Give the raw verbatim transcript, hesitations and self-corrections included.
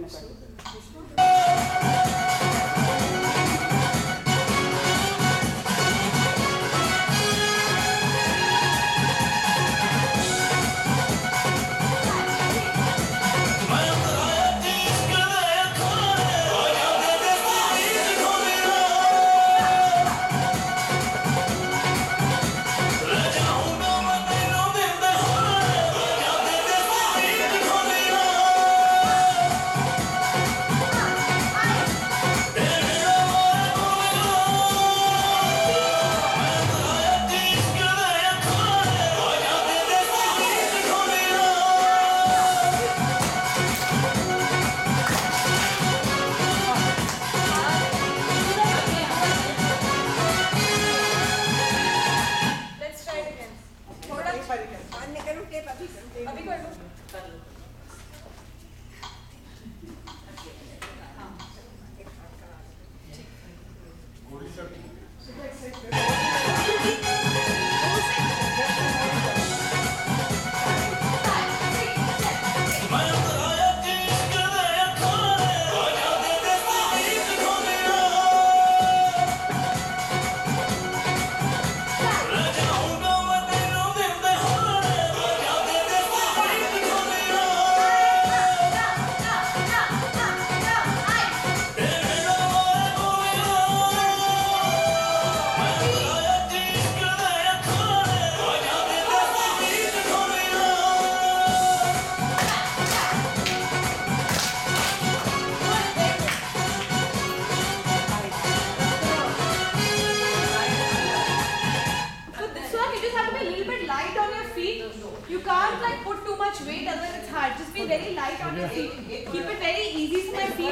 You can't like put too much weight, otherwise it's hard. Just be very light on your feet. Keep it very easy so my feet